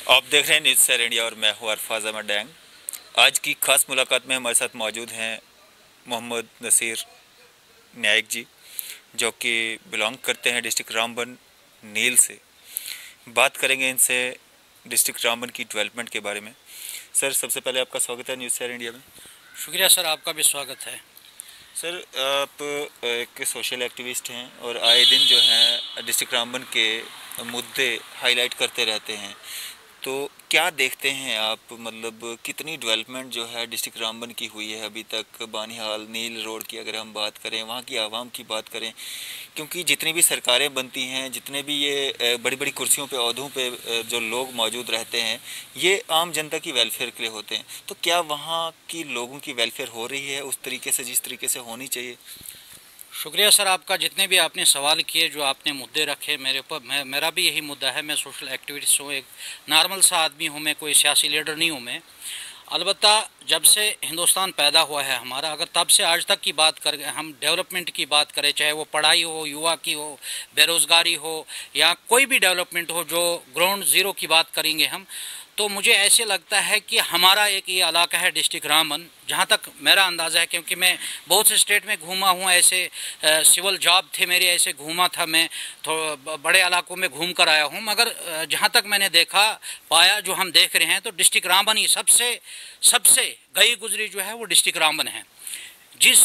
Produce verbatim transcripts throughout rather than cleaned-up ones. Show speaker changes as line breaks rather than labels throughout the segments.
आप देख रहे हैं न्यूज़ सैर इंडिया और मैं हूँ अरफाज अहमद डैंग। आज की खास मुलाकात में हमारे साथ मौजूद हैं मोहम्मद नसीर नायक जी, जो कि बिलोंग करते हैं डिस्ट्रिक्ट रामबन नील से। बात करेंगे इनसे डिस्ट्रिक्ट रामबन की डेवलपमेंट के बारे में। सर, सबसे पहले आपका स्वागत है न्यूज़ सैर इंडिया में।
शुक्रिया सर, आपका भी स्वागत है।
सर, आप एक सोशल एक्टिविस्ट हैं और आए दिन जो है डिस्ट्रिक्ट रामबन के मुद्दे हाईलाइट करते रहते हैं, तो क्या देखते हैं आप, मतलब कितनी डेवलपमेंट जो है डिस्ट्रिक्ट रामबन की हुई है अभी तक? बानिहाल नील रोड की अगर हम बात करें, वहाँ की आवाम की बात करें, क्योंकि जितनी भी सरकारें बनती हैं, जितने भी ये बड़ी बड़ी कुर्सियों पे ओहदों पे जो लोग मौजूद रहते हैं, ये आम जनता की वेलफेयर के लिए होते हैं। तो क्या वहाँ की लोगों की वेलफेयर हो रही है उस तरीके से जिस तरीके से होनी चाहिए?
शुक्रिया सर आपका, जितने भी आपने सवाल किए, जो आपने मुद्दे रखे मेरे ऊपर। मैं मेरा भी यही मुद्दा है। मैं सोशल एक्टिविस्ट हूँ, एक नॉर्मल सा आदमी हूँ, मैं कोई सियासी लीडर नहीं हूँ। मैं अलबत्ता जब से हिंदुस्तान पैदा हुआ है हमारा, अगर तब से आज तक की बात करें, हम डेवलपमेंट की बात करें, चाहे वो पढ़ाई हो, युवा की हो, बेरोज़गारी हो, या कोई भी डेवलपमेंट हो, जो ग्राउंड ज़ीरो की बात करेंगे हम, तो मुझे ऐसे लगता है कि हमारा एक ये इलाका है डिस्ट्रिक्ट रामबन, जहाँ तक मेरा अंदाज़ा है, क्योंकि मैं बहुत से स्टेट में घूमा हूँ, ऐसे सिविल जॉब थे मेरे, ऐसे घूमा था मैं, तो बड़े इलाकों में घूम कर आया हूँ। मगर जहाँ तक मैंने देखा पाया, जो हम देख रहे हैं, तो डिस्ट्रिक्ट रामबन ही सबसे सबसे गई गुजरी जो है वो डिस्ट्रिक्ट रामबन है। जिस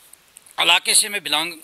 इलाके से मैं बिलोंग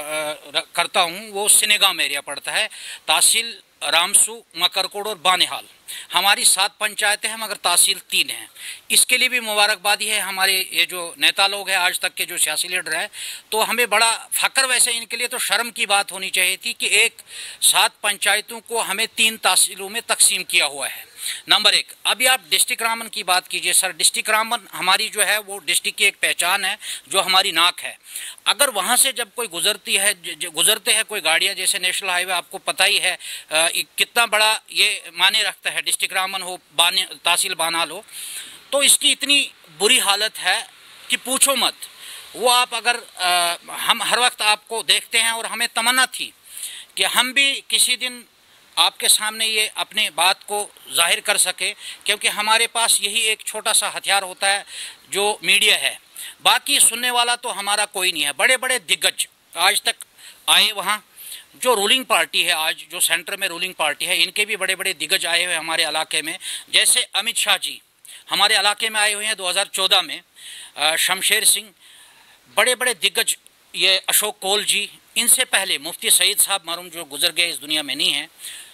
करता हूँ वो सिनेगाम एरिया पड़ता है, तहसील रामसू, मकरकोट और बानिहाल। हमारी सात पंचायतें हैं मगर तहसील तीन हैं। इसके लिए भी मुबारकबादी है हमारे ये जो नेता लोग हैं, आज तक के जो सियासी लीडर हैं, तो हमें बड़ा फ़ख्र, वैसे इनके लिए तो शर्म की बात होनी चाहिए थी कि एक सात पंचायतों को हमें तीन तहसीलों में तकसीम किया हुआ है। नंबर एक। अभी आप डिस्ट्रिक्ट रामबन की बात कीजिए सर, डिस्ट्रिक्ट रामबन हमारी जो है वो डिस्ट्रिक्ट की एक पहचान है, जो हमारी नाक है। अगर वहाँ से जब कोई गुजरती है, गुजरते हैं कोई गाड़ियाँ, जैसे नेशनल हाईवे, आपको पता ही है आ, कितना बड़ा ये माने रखता है, डिस्ट्रिक्ट रामबन हो, बानी तहसील बानाल हो, तो इसकी इतनी बुरी हालत है कि पूछो मत। वो आप अगर आ, हम हर वक्त आपको देखते हैं और हमें तमन्ना थी कि हम भी किसी दिन आपके सामने ये अपने बात को जाहिर कर सके, क्योंकि हमारे पास यही एक छोटा सा हथियार होता है जो मीडिया है। बाकी सुनने वाला तो हमारा कोई नहीं है। बड़े बड़े दिग्गज आज तक आए, वहाँ जो रूलिंग पार्टी है, आज जो सेंटर में रूलिंग पार्टी है, इनके भी बड़े बड़े दिग्गज आए हुए हमारे इलाके में। जैसे अमित शाह जी हमारे इलाके में आए हुए हैं दो हज़ार चौदह में, शमशेर सिंह, बड़े बड़े दिग्गज, ये अशोक कोल जी, इनसे पहले मुफ्ती सईद साहब मरहूम जो गुजर गए, इस दुनिया में नहीं हैं,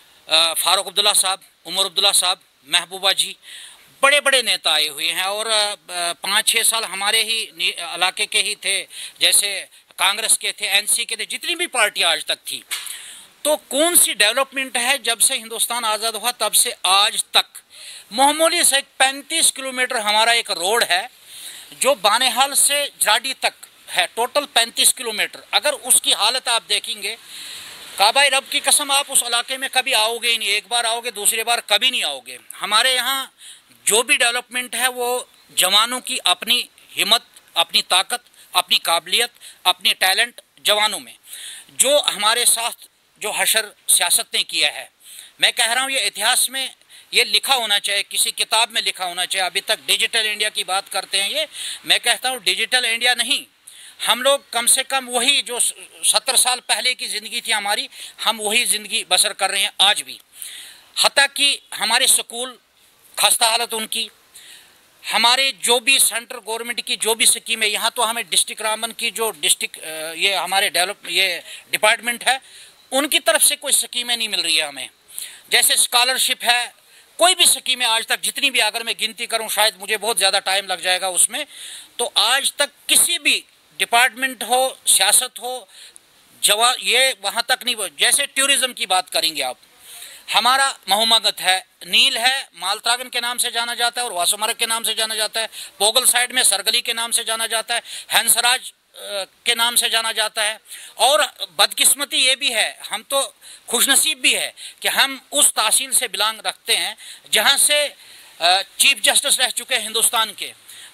फारूक अब्दुल्ला साहब, उमर अब्दुल्ला साहब, महबूबा जी, बड़े बड़े नेता आए हुए हैं। और पाँच छः साल हमारे ही इलाके के ही थे, जैसे कांग्रेस के थे, एनसी के थे, जितनी भी पार्टी आज तक थी। तो कौन सी डेवलपमेंट है जब से हिंदुस्तान आज़ाद हुआ तब से आज तक? मामूली से पैंतीस किलोमीटर हमारा एक रोड है जो बानेहाल से जाडी तक है, टोटल पैंतीस किलोमीटर। अगर उसकी हालत आप देखेंगे, काबाई रब की कसम, आप उस इलाके में कभी आओगे ही नहीं। एक बार आओगे, दूसरी बार कभी नहीं आओगे। हमारे यहाँ जो भी डेवलपमेंट है वो जवानों की अपनी हिम्मत, अपनी ताकत, अपनी काबिलियत, अपनी टैलेंट जवानों में, जो हमारे साथ जो हशर सियासत ने किया है, मैं कह रहा हूँ ये इतिहास में ये लिखा होना चाहिए, किसी किताब में लिखा होना चाहिए। अभी तक डिजिटल इंडिया की बात करते हैं, ये मैं कहता हूँ डिजिटल इंडिया नहीं, हम लोग कम से कम वही जो सत्तर साल पहले की ज़िंदगी थी हमारी, हम वही ज़िंदगी बसर कर रहे हैं आज भी। हत्ता कि हमारे स्कूल खस्ता हालत उनकी, हमारे जो भी सेंट्रल गवर्नमेंट की जो भी स्कीम है, यहाँ तो हमें डिस्ट्रिक्ट रामबन की जो डिस्ट्रिक्ट ये हमारे डेवलप ये डिपार्टमेंट है, उनकी तरफ से कोई स्कीमें नहीं मिल रही है हमें। जैसे स्कॉलरशिप है, कोई भी स्कीमें आज तक जितनी भी, अगर मैं गिनती करूँ शायद मुझे बहुत ज़्यादा टाइम लग जाएगा उसमें, तो आज तक किसी भी डिपार्टमेंट हो, सियासत हो, जवा ये वहाँ तक नहीं। जैसे टूरिज़्म की बात करेंगे आप, हमारा महुमगत है, नील है, मालत्रागन के नाम से जाना जाता है और वासुमरग के नाम से जाना जाता है, पोगल साइड में सरगली के नाम से जाना जाता है, हंसराज के नाम से जाना जाता है। और बदकिस्मती ये भी है, हम तो खुशनसीब भी है कि हम उस तहसील से बिलोंग रखते हैं जहाँ से चीफ जस्टिस रह चुके हैं हिंदुस्तान के,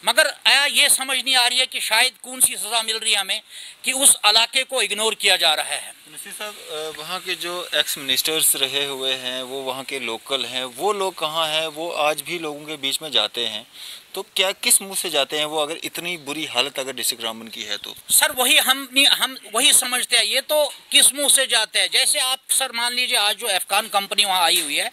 मगर आया ये समझ नहीं आ रही है कि शायद कौन सी सज़ा मिल रही है हमें कि उस इलाके को इग्नोर किया जा रहा है।
नसीर साहब, वहाँ के जो एक्स मिनिस्टर्स रहे हुए हैं वो वहाँ के लोकल हैं, वो लोग कहाँ हैं? वो आज भी लोगों के बीच में जाते हैं, तो क्या किस मुंह से जाते हैं वो, अगर इतनी बुरी हालत अगर डिस्ट्रिक्ट रामबन की है तो?
सर वही हम हम वही समझते हैं, ये तो किस मुंह से जाते हैं। जैसे आप सर मान लीजिए आज जो अफगान कंपनी वहाँ आई हुई है,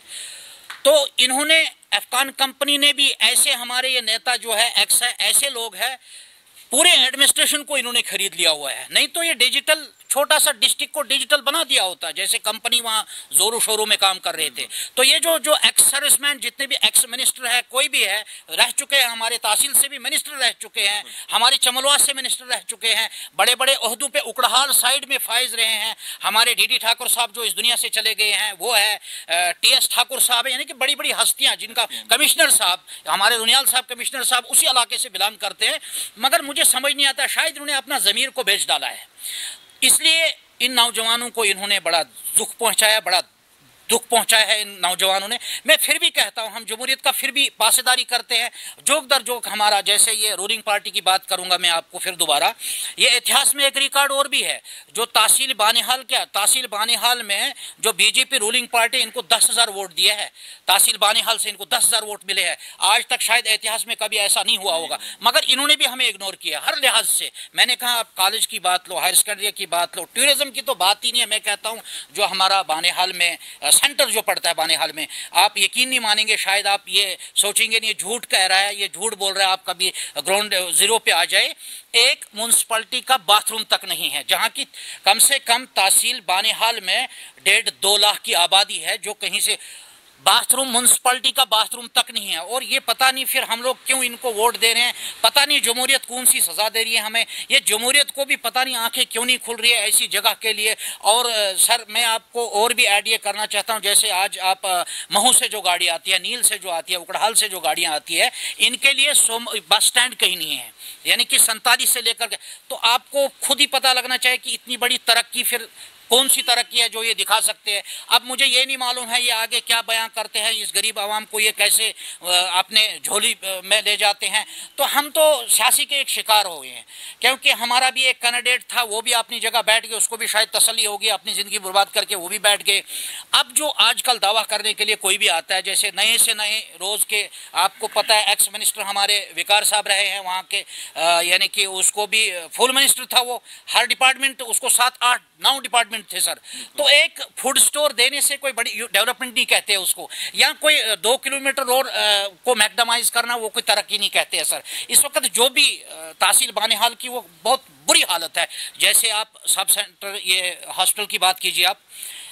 तो इन्होंने अफगान कंपनी ने भी ऐसे हमारे ये नेता जो है एक्स है, ऐसे लोग हैं, पूरे एडमिनिस्ट्रेशन को इन्होंने खरीद लिया हुआ है। नहीं तो ये डिजिटल छोटा सा डिस्ट्रिक्ट को डिजिटल बना दिया होता, जैसे कंपनी वहाँ जोरों शोरों में काम कर रहे थे। तो ये जो जो एक्स सर्विसमैन जितने भी एक्स मिनिस्टर है, कोई भी है, रह चुके हैं, हमारे तहसील से भी मिनिस्टर रह चुके हैं, हमारे चमलवा से मिनिस्टर रह चुके हैं, बड़े बड़े ओहदों पे उकड़हाल साइड में फाइज रहे हैं। हमारे डी डी ठाकुर साहब जो इस दुनिया से चले गए हैं वो है, टी एस ठाकुर साहब है, यानी कि बड़ी बड़ी हस्तियाँ, जिनका कमिश्नर साहब, हमारे रुनियाल साहब कमिश्नर साहब उसी इलाके से बिलोंग करते हैं। मगर मुझे समझ नहीं आता, शायद इन्होंने अपना ज़मीर को बेच डाला है, इसलिए इन नौजवानों को इन्होंने बड़ा दुख पहुंचाया, बड़ा दुख पहुंचाया है इन नौजवानों ने। मैं फिर भी कहता हूं, हम जमहूरियत का फिर भी पासेदारी करते हैं, जोक दर जोक हमारा, जैसे ये रूलिंग पार्टी की बात करूंगा मैं आपको फिर दोबारा, ये इतिहास में एक रिकॉर्ड और भी है, जो तहसील बानिहाल, क्या तहसील बानिहाल में जो बीजेपी रूलिंग पार्टी, इनको दस हजार वोट दिए है, तहसील बानिहाल से इनको दस हजार वोट मिले हैं। आज तक शायद इतिहास में कभी ऐसा नहीं हुआ होगा, मगर इन्होंने भी हमें इग्नोर किया हर लिहाज से। मैंने कहा आप कॉलेज की बात लो, हायर सेकेंडरी की बात लो, टूरिज्म की तो बात ही नहीं है। मैं कहता हूँ जो हमारा बानिहाल में सेंटर जो पड़ता है बानिहाल में, आप यकीन नहीं मानेंगे, शायद आप ये सोचेंगे नहीं झूठ कह रहा है, ये झूठ बोल रहा है, आप कभी ग्राउंड जीरो पे आ जाए, एक म्यूनसिपलिटी का बाथरूम तक नहीं है, जहां की कम से कम तहसील बानिहाल में डेढ़ दो लाख की आबादी है, जो कहीं से बाथरूम, म्यूनसिपलिटी का बाथरूम तक नहीं है। और ये पता नहीं फिर हम लोग क्यों इनको वोट दे रहे हैं, पता नहीं जमहूरियत कौन सी सजा दे रही है हमें, ये जमहूरियत को भी पता नहीं आंखें क्यों नहीं खुल रही है ऐसी जगह के लिए। और सर मैं आपको और भी ऐड ये करना चाहता हूँ, जैसे आज आप महू से जो गाड़ी आती है, नील से जो आती है, उकड़हाल से जो गाड़ियाँ आती है, इनके लिए बस स्टैंड कहीं नहीं है, यानी कि सैंतालीस से लेकर, तो आपको खुद ही पता लगना चाहिए कि इतनी बड़ी तरक्की फिर कौन सी तरक्की है जो ये दिखा सकते हैं। अब मुझे ये नहीं मालूम है ये आगे क्या बयां करते हैं, इस गरीब आवाम को ये कैसे अपने झोली में ले जाते हैं। तो हम तो सियासी के एक शिकार हो गए हैं, क्योंकि हमारा भी एक कैंडिडेट था, वो भी अपनी जगह बैठ गए, उसको भी शायद तसल्ली होगी, अपनी ज़िंदगी बर्बाद करके वो भी बैठ गए। अब जो आजकल दावा करने के लिए कोई भी आता है, जैसे नए से नए रोज़ के, आपको पता है एक्स मिनिस्टर हमारे विकार साहब रहे हैं वहाँ के, यानी कि उसको भी फुल मिनिस्टर था वो, हर डिपार्टमेंट उसको सात आठ नौ डिपार्टमेंट थे सर। तो एक फूड स्टोर देने से कोई बड़ी डेवलपमेंट नहीं कहते उसको, या कोई दो किलोमीटर रोड को मैकडमाइज करना वो कोई तरक्की नहीं कहते हैं सर। इस वक्त जो भी तहसील बानिहाल की वो बहुत बुरी हालत है। जैसे आप सब सेंटर ये हॉस्पिटल की बात कीजिए, आप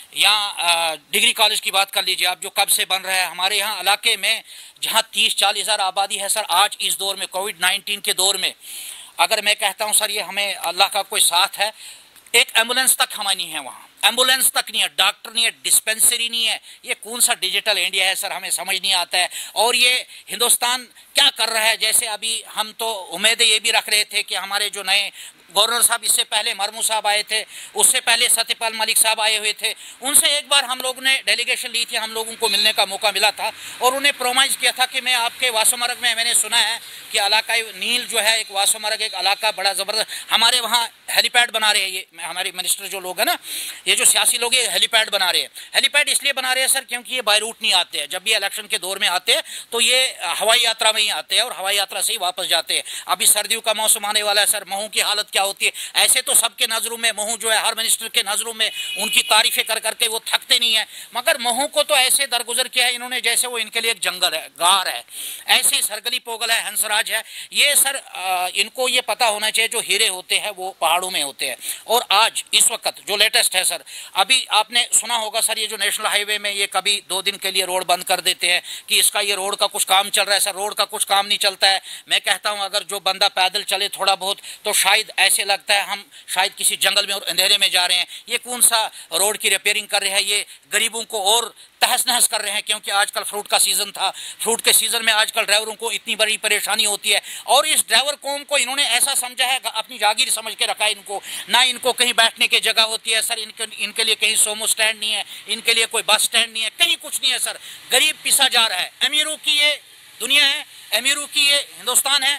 यहाँ डिग्री कॉलेज की बात कर लीजिए आप, जो कब से बन रहा है हमारे यहाँ इलाके में, जहाँ तीस चालीस हज़ार आबादी है सर। आज इस दौर में, कोविड नाइन्टीन के दौर में, अगर मैं कहता हूँ सर ये हमें अल्लाह का कोई साथ है, एक एम्बुलेंस तक हमारी नहीं है वहाँ, एम्बुलेंस तक नहीं है, डॉक्टर नहीं है, डिस्पेंसरी नहीं है। ये कौन सा डिजिटल इंडिया है सर, हमें समझ नहीं आता है। और ये हिंदुस्तान क्या कर रहा है, जैसे अभी हम तो उम्मीदें ये भी रख रहे थे कि हमारे जो नए गवर्नर साहब, इससे पहले मरमू साहब आए थे, उससे पहले सत्यपाल मलिक साहब आए हुए थे, उनसे एक बार हम लोगों ने डेलीगेशन ली थी, हम लोगों को मिलने का मौका मिला था, और उन्हें प्रोमाइज किया था कि मैं आपके वासोमरग में, मैंने सुना है कि इलाका नील जो है एक वासोमरग एक इलाका बड़ा ज़बरदस्त, हमारे वहाँ हेलीपैड बना रहे हैं, ये हमारे मिनिस्टर जो लोग हैं ना, ये जो सियासी लोग, ये हेलीपैड बना रहे हैं। हेलीपैड इसलिए बना रहे हैं सर क्योंकि ये बाय रूट नहीं आते हैं, जब भी इलेक्शन के दौर में आते हैं तो ये हवाई यात्रा में ही आते हैं और हवाई यात्रा से ही वापस जाते हैं। अभी सर्दियों का मौसम आने वाला है सर, महू की हालत क्या होती है। ऐसे तो सबके नज़रों में महू जो है, हर मिनिस्टर के नज़रों में उनकी तारीफें कर करके वो थकते नहीं है, मगर महू को तो ऐसे दरगुजर किया है इन्होंने जैसे वो इनके लिए एक जंगल है, गार है, ऐसे सरगली पोगल है, हंसराज है। ये सर आ, इनको ये पता होना चाहिए जो हीरे होते हैं वो पहाड़ों में होते हैं। और आज इस वक्त जो लेटेस्ट है सर, अभी आपने सुना होगा सर, ये जो नेशनल हाईवे में ये कभी दो दिन के लिए रोड बंद कर देते हैं कि इसका ये रोड का कुछ काम चल रहा है सर, रोड का कुछ काम नहीं चलता है। मैं कहता हूं अगर जो बंदा पैदल चले थोड़ा बहुत तो शायद ऐसे लगता है हम शायद किसी जंगल में और अंधेरे में जा रहे हैं। ये कौन सा रोड की रिपेयरिंग कर रहे हैं, ये गरीबों को और तहस नहस कर रहे हैं, क्योंकि आजकल फ्रूट का सीजन था, फ्रूट के सीजन में आजकल ड्राइवरों को इतनी बड़ी परेशानी होती है। और इस ड्राइवर कौम को इन्होंने ऐसा समझा है, अपनी जागीर समझ के रखा है इनको, ना इनको कहीं बैठने की जगह होती है सर, इनके इनके लिए कहीं सोमो स्टैंड नहीं है, इनके लिए कोई बस स्टैंड नहीं है, कहीं कुछ नहीं है सर। गरीब पिसा जा रहा है। अमीरों की ये दुनिया है, अमीरों की ये हिंदुस्तान है,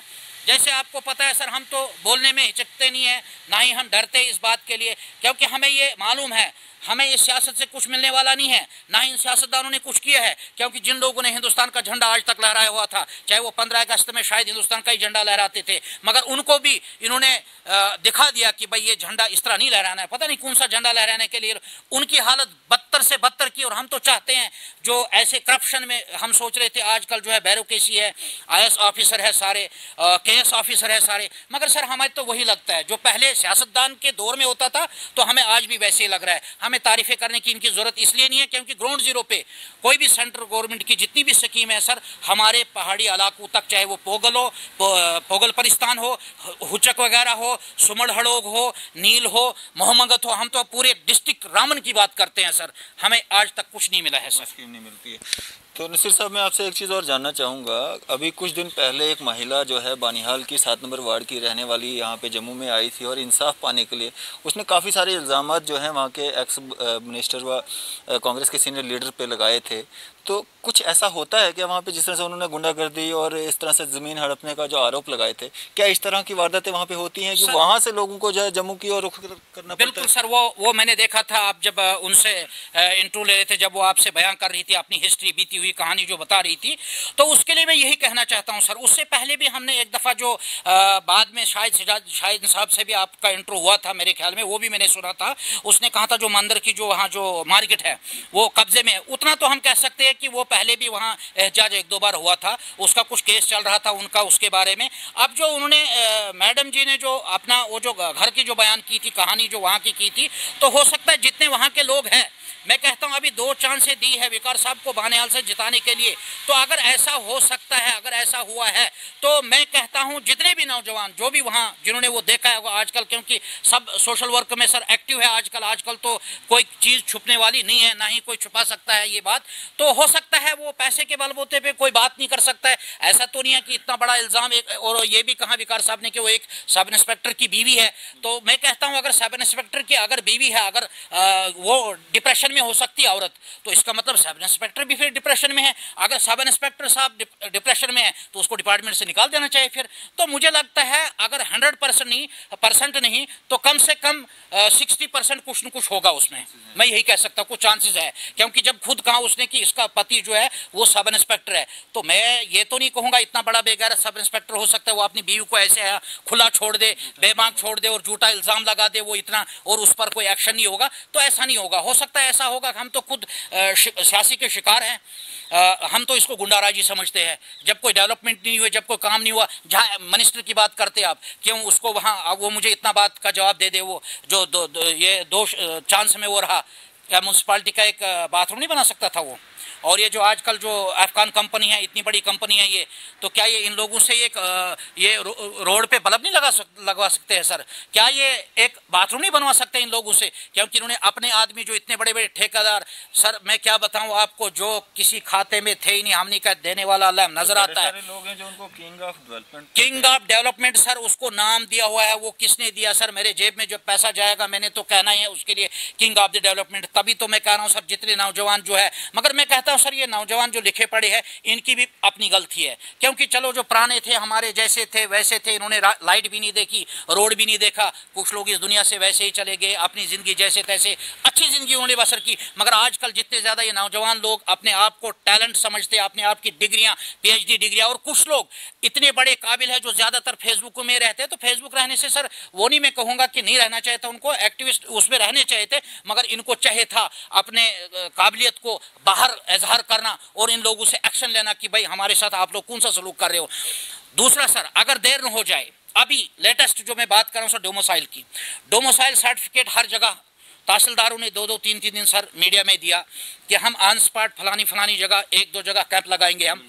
जैसे आपको पता है सर, हम तो बोलने में हिचकते नहीं है, ना ही हम डरते इस बात के लिए, क्योंकि हमें ये मालूम है हमें इस सियासत से कुछ मिलने वाला नहीं है, ना ही इन सियासतदानों ने कुछ किया है। क्योंकि जिन लोगों ने हिंदुस्तान का झंडा आज तक लहराया हुआ था, चाहे वो पंद्रह अगस्त में शायद हिंदुस्तान का ही झंडा लहराते थे, मगर उनको भी इन्होंने दिखा दिया कि भाई ये झंडा इस तरह नहीं लहराना है, पता नहीं कौन सा झंडा लहराने के लिए उनकी हालत बदतर से बदतर की। और हम तो चाहते हैं जो ऐसे करप्शन में हम सोच रहे थे, आजकल जो है बैरोक्रेसी है, आई ए एस ऑफिसर है सारे, के एस ऑफिसर है सारे, मगर सर हमें तो वही लगता है जो पहले सियासतदान के दौर में होता था, तो हमें आज भी वैसे ही लग रहा है। हमें तारीफें करने की इनकी जरूरत इसलिए नहीं है क्योंकि ग्राउंड जीरो पे कोई भी सेंट्रल गवर्नमेंट की जितनी भी स्कीम है सर, हमारे पहाड़ी इलाकों तक, चाहे वो पोगल हो, पोगल परिस्तान हो, हुचक वगैरह हो, सुमड़ हड़ोग हो, नील हो, मोहम्मगत हो, हम तो पूरे डिस्ट्रिक्ट रामन की बात करते हैं सर, हमें आज तक कुछ नहीं मिला है सर।
स्कीम नहीं मिलती है। तो नसीर साहब, मैं आपसे एक चीज़ और जानना चाहूँगा। अभी कुछ दिन पहले एक महिला जो है बानिहाल की सात नंबर वार्ड की रहने वाली यहाँ पे जम्मू में आई थी और इंसाफ पाने के लिए उसने काफ़ी सारे इल्ज़ाम जो हैं वहाँ के एक्स मिनिस्टर व कांग्रेस के सीनियर लीडर पे लगाए थे। तो कुछ ऐसा होता है क्या वहाँ पे, जिस तरह से उन्होंने गुंडागर्दी और इस तरह से ज़मीन हड़पने का जो आरोप लगाए थे, क्या इस तरह की वारदातें वहाँ पे होती हैं कि वहाँ से लोगों को जो है जम्मू की ओर रुख करना पड़ता है?
बिल्कुल सर, वो वो मैंने देखा था, आप जब उनसे इंटरव्यू ले रहे थे, जब वो आपसे बयान कर रही थी अपनी हिस्ट्री, बीती हुई कहानी जो बता रही थी, तो उसके लिए मैं यही कहना चाहता हूँ सर। उससे पहले भी हमने एक दफ़ा जो आ, बाद में शायद शाहिद साहब से भी आपका इंटरव्यू हुआ था मेरे ख्याल में, वो भी मैंने सुना था। उसने कहा था जो मंदिर की जो वहाँ जो मार्केट है वो कब्जे में है, उतना तो हम कह सकते हैं कि वो पहले भी वहाँ एहजाज एक दो बार हुआ था, उसका कुछ केस चल रहा था उनका उसके बारे में। अब जो उन्होंने मैडम जी ने जो अपना वो जो घर की जो बयान की थी, कहानी जो वहाँ की की थी, तो हो सकता है जितने वहाँ के लोग हैं, मैं कहता हूं अभी दो चांसें दी है विकार साहब को बानिहाल से जिताने के लिए, तो अगर ऐसा हो सकता है, अगर ऐसा हुआ है, तो मैं कहता हूं जितने भी नौजवान जो भी वहां जिन्होंने वो देखा है आजकल, क्योंकि सब सोशल वर्क में सर एक्टिव है आजकल, आजकल तो कोई चीज़ छुपने वाली नहीं है, ना ही कोई छुपा सकता है ये बात। तो हो सकता है वो पैसे के बलबूते पे कोई बात नहीं कर सकता है, ऐसा तो नहीं है कि इतना बड़ा इल्ज़ाम। एक और ये भी कहा विकार साहब ने कि वो एक सब इंस्पेक्टर की बीवी है, तो मैं कहता हूँ अगर सब इंस्पेक्टर की अगर बीवी है, अगर आ, वो डिप्रेशन में हो सकती है औरत, तो इसका मतलब सब इंस्पेक्टर भी फिर डिप्रेशन में है। अगर सब इंस्पेक्टर साहब डिप्रेशन में है तो उसको डिपार्टमेंट से निकाल देना चाहिए फिर। तो मुझे लगता है अगर हंड्रेड परसेंट नहीं परसेंट नहीं तो कम से कम सिक्सटी परसेंट कुछ न कुछ होगा उसमें, मैं यही कह सकता हूँ, कुछ चांसेस है। क्योंकि जब खुद कहा उसने कि इसका पति जो है वो सब इंस्पेक्टर है, तो मैं ये तो नहीं कहूँगा इतना बड़ा बेगैरत सब इंस्पेक्टर हो सकता है वो अपनी बीवी को ऐसे है खुला छोड़ दे, बेबाक छोड़ दे और झूठा इल्ज़ाम लगा दे वो इतना, और उस पर कोई एक्शन नहीं होगा, तो ऐसा नहीं होगा। हो सकता है ऐसा होगा, हम तो खुद सियासी के शिकार हैं, आ, हम तो इसको गुंडाराजी समझते हैं। जब कोई डेवलपमेंट नहीं हुई, जब कोई काम नहीं हुआ, जहाँ मिनिस्टर की बात करते आप, क्यों उसको वहाँ वो मुझे इतना बात का जवाब दे दे, वो जो दो, दो, ये दो चांस में वो रहा, क्या म्यूनसिपालिटी का एक बाथरूम नहीं बना सकता था वो? और ये जो आजकल जो अफगान कंपनी है, इतनी बड़ी कंपनी है ये, तो क्या ये इन लोगों से एक ये रो, रोड पे बल्ब नहीं लगा सक, लगवा सकते हैं सर? क्या ये एक बाथरूम नहीं बनवा सकते इन लोगों से? क्योंकि इन्होंने अपने आदमी जो इतने बड़े बड़े ठेकेदार, सर मैं क्या बताऊं आपको, जो किसी खाते में थे ही नहीं, हमने का देने वाला अल्लाह नजर आता है।
लोग हैं जो उनको king of development
king of development sir उसको नाम दिया हुआ है, वो किसने दिया सर? मेरे जेब में जो पैसा जाएगा मैंने तो कहना ही है उसके लिए किंग ऑफ द डेवलपमेंट। तभी तो मैं कह रहा हूँ सर जितने नौजवान जो है, मगर मैं कहता हूँ सर ये नौजवान जो लिखे पड़े हैं इनकी भी अपनी गलती है। क्योंकि चलो जो पुराने थे हमारे जैसे थे वैसे थे, इन्होंने लाइट भी नहीं देखी, रोड भी नहीं देखा, कुछ लोग इस दुनिया से वैसे ही चले गए, अपनी जिंदगी जैसे तैसे अच्छी जिंदगी उन्होंने बसर की। मगर आजकल जितने ज्यादा ये नौजवान लोग अपने आप को टैलेंट समझते, अपने आप की डिग्रियां, पीएचडी डिग्रियां, और कुछ लोग इतने बड़े काबिल है जो ज्यादातर फेसबुक में रहते हैं, तो फेसबुक रहने से सर वो नहीं मैं कहूंगा कि नहीं रहना चाहिए था, उनको एक्टिविस्ट उसमें रहने चाहिए थे, मगर इनको चाहिए था अपने काबिलियत को बाहर इजहार करना और इन लोगों से एक्शन लेना कि भाई हमारे साथ आप लोग कौन सा सलूक कर रहे हो। दूसरा सर, अगर देर न हो जाए, अभी लेटेस्ट जो मैं बात कर रहा हूँ सर डोमिसाइल की, डोमिसाइल सर्टिफिकेट हर जगह तहसीलदारों ने दो दो तीन तीन दिन सर मीडिया में दिया कि हम ऑन स्पॉट फलानी फलानी जगह एक दो जगह कैंप लगाएंगे, हम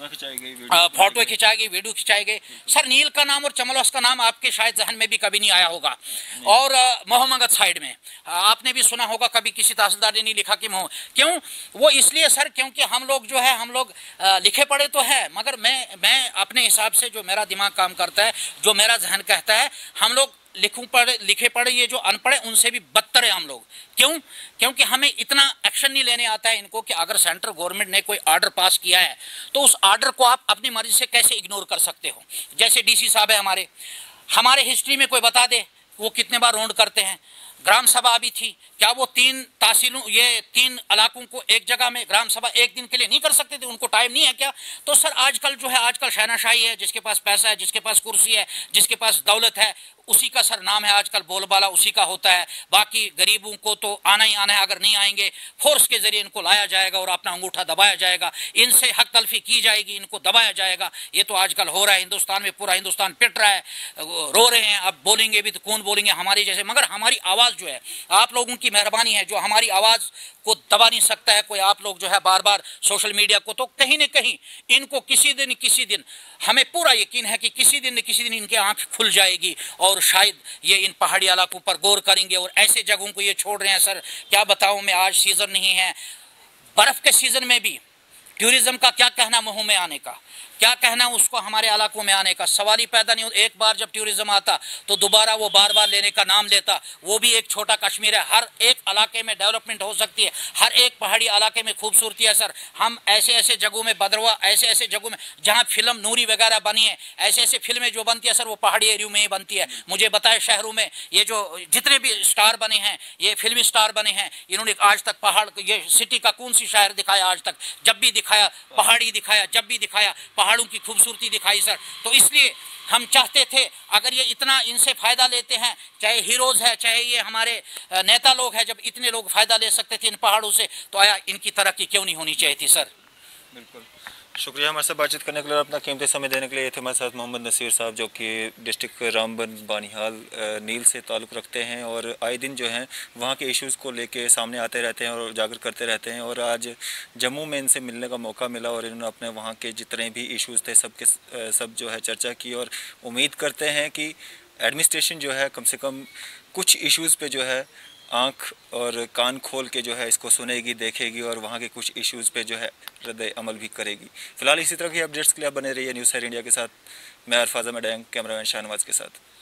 फोटो खिंचाई गई, वीडियो खिंचाए गए। सर नील का नाम और चमलौस का नाम आपके शायद जहन में भी कभी नहीं आया होगा, और मोहम्मगत साइड में आपने भी सुना होगा, कभी किसी तहसीलदार ने नहीं लिखा कि मोह, क्यों? वो इसलिए सर क्योंकि हम लोग जो है हम लोग लिखे पढ़े तो है, मगर मैं मैं अपने हिसाब से जो मेरा दिमाग काम करता है, जो मेरा जहन कहता है, हम लोग लिखूं पढ़े लिखे पढ़े ये जो अनपढ़ है उनसे भी बदतर है हम लोग। क्यों? क्योंकि हमें इतना एक्शन नहीं लेने आता है इनको कि अगर सेंट्रल गवर्नमेंट ने कोई ऑर्डर पास किया है तो उस ऑर्डर को आप अपनी मर्जी से कैसे इग्नोर कर सकते हो। जैसे डीसी साहब है हमारे हमारे हिस्ट्री में कोई बता दे वो कितने बार रोंड करते हैं। ग्राम सभा अभी थी, क्या वो तीन तहसीलों ये तीन इलाकों को एक जगह में ग्राम सभा एक दिन के लिए नहीं कर सकते थे? उनको टाइम नहीं है क्या? तो सर आजकल जो है आजकल शहनाशाही है, जिसके पास पैसा है, जिसके पास कुर्सी है, जिसके पास दौलत है, उसी का सर नाम है आजकल, बोलबाला उसी का होता है। बाकी गरीबों को तो आना ही आना है, अगर नहीं आएंगे फोर्स के जरिए इनको लाया जाएगा और अपना अंगूठा दबाया जाएगा, इनसे हक तलफी की जाएगी, इनको दबाया जाएगा। ये तो आजकल हो रहा है हिंदुस्तान में, पूरा हिंदुस्तान पिट रहा है, रो रहे हैं। अब बोलेंगे भी तो कौन बोलेंगे हमारी जैसे, मगर हमारी आवाज़ जो है, आप लोगों की मेहरबानी है, जो हमारी आवाज़ को दबा नहीं सकता है कोई। आप लोग जो है बार बार सोशल मीडिया को, तो कहीं न कहीं इनको किसी दिन किसी दिन, हमें पूरा यकीन है कि किसी दिन न किसी दिन इनकी आंख खुल जाएगी और शायद ये इन पहाड़ी इलाकों पर गौर करेंगे और ऐसे जगहों को ये छोड़ रहे हैं। सर क्या बताऊं मैं, आज सीज़न नहीं है, बर्फ़ के सीज़न में भी टूरिज्म का क्या कहना मुँह में आने का, क्या कहना उसको हमारे इलाकों में आने का, सवाल ही पैदा नहीं हो। एक बार जब टूरिज्म आता तो दोबारा वो बार बार लेने का नाम लेता। वो भी एक छोटा कश्मीर है, हर एक इलाके में डेवलपमेंट हो सकती है, हर एक पहाड़ी इलाके में खूबसूरती है। सर हम ऐसे ऐसे जगहों में, बदरवा ऐसे ऐसे जगहों में जहाँ फिल्म नूरी वगैरह बनी है, ऐसे ऐसे फिल्में जो बनती है सर वो पहाड़ी एरिया में ही बनती है। मुझे बताए शहरों में ये जो जितने भी स्टार बने हैं, ये फिल्मी स्टार बने हैं, इन्होंने आज तक पहाड़, ये सिटी का कौन सी शहर दिखाया आज तक? जब भी दिखाया पहाड़ी दिखाया, जब भी दिखाया पहाड़ों की खूबसूरती दिखाई सर। तो इसलिए हम चाहते थे अगर ये इतना इनसे फ़ायदा लेते हैं, चाहे हीरोज़ है, चाहे ये हमारे नेता लोग हैं, जब इतने लोग फ़ायदा ले सकते थे इन पहाड़ों से, तो आया इनकी तरक्की क्यों नहीं होनी चाहिए थी सर?
बिल्कुल, शुक्रिया हमारे साथ बातचीत करने के लिए, अपना कीमती समय देने के लिए। ये थे हमारे साथ मोहम्मद नसीर साहब, जो कि डिस्ट्रिक्ट रामबन बानिहाल नील से ताल्लुक़ रखते हैं और आए दिन जो हैं वहाँ के इश्यूज़ को लेके सामने आते रहते हैं और उजागर करते रहते हैं। और आज जम्मू में इनसे मिलने का मौका मिला और इन्होंने अपने वहाँ के जितने भी इश्यूज़ थे सब के सब जो है चर्चा की। और उम्मीद करते हैं कि एडमिनिस्ट्रेशन जो है कम से कम कुछ इश्यूज़ पे जो है आँख और कान खोल के जो है इसको सुनेगी, देखेगी और वहाँ के कुछ इश्यूज़ पे जो है रद्द अमल भी करेगी। फिलहाल इसी तरह की अपडेट्स के लिए आप बने रहिए न्यूज़ सैर इंडिया के साथ। मैं अरफाज़ा मैडैंग, कैमरामैन शाहनवाज के साथ।